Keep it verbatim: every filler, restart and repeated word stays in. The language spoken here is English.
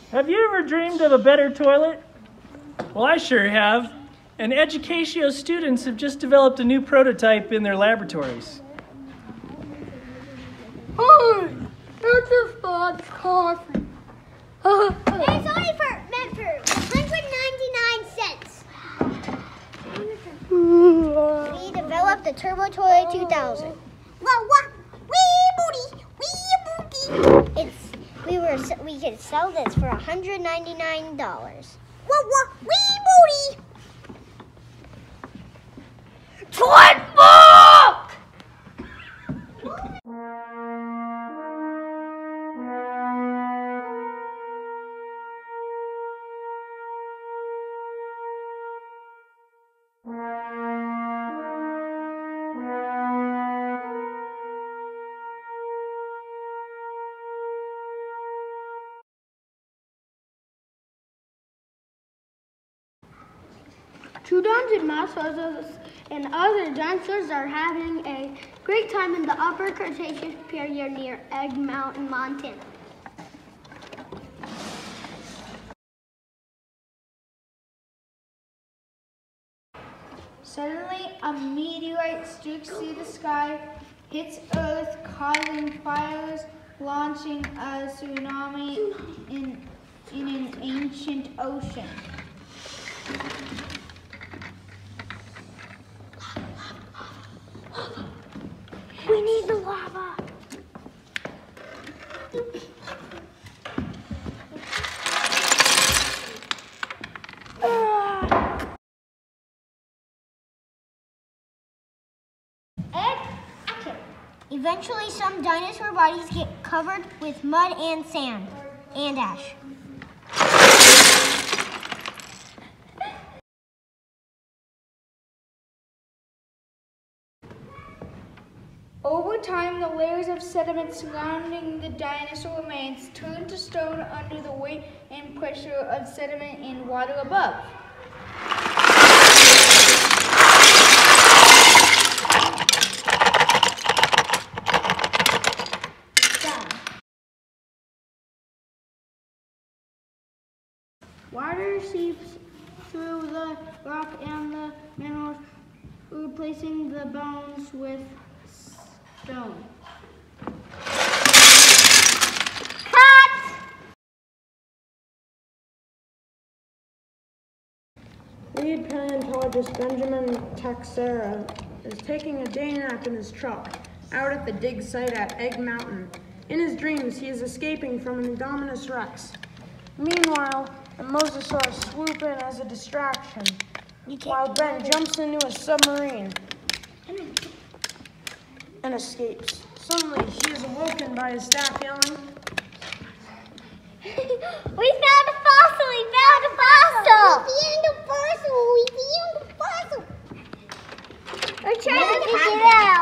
Have you ever dreamed of a better toilet? Well, I sure have. And Educatio students have just developed a new prototype in their laboratories. Hi, it's a Fudge coffee. It's only for, meant for one hundred ninety-nine cents. We developed the Turbo Toilet two thousand. Wah wah, wee booty, wee booty. It's we were we could sell this for one hundred ninety-nine dollars. Wah wah, wee booty. Toilet book! Two dungeon masters and other dancers are having a great time in the Upper Cretaceous period near Egg Mountain, Montana. Suddenly, a meteorite streaks through the sky, hits Earth, causing fires, launching a tsunami in, in an ancient ocean. We need the lava. Educatio. Eventually, some dinosaur bodies get covered with mud and sand and ash. Over time, the layers of sediment surrounding the dinosaur remains turn to stone under the weight and pressure of sediment and water above. Water seeps through the rock and the minerals, replacing the bones with stone. Cut! Lead paleontologist Benjamin Texera is taking a day nap in his truck out at the dig site at Egg Mountain. In his dreams, he is escaping from an Indominus Rex. Meanwhile, a mosasaur swoop in as a distraction, while Ben jumps into a submarine and escapes. Suddenly, he is awoken by his staff yelling, We found a fossil! We found a fossil! We found a fossil! We found a fossil! We're trying to figure it out.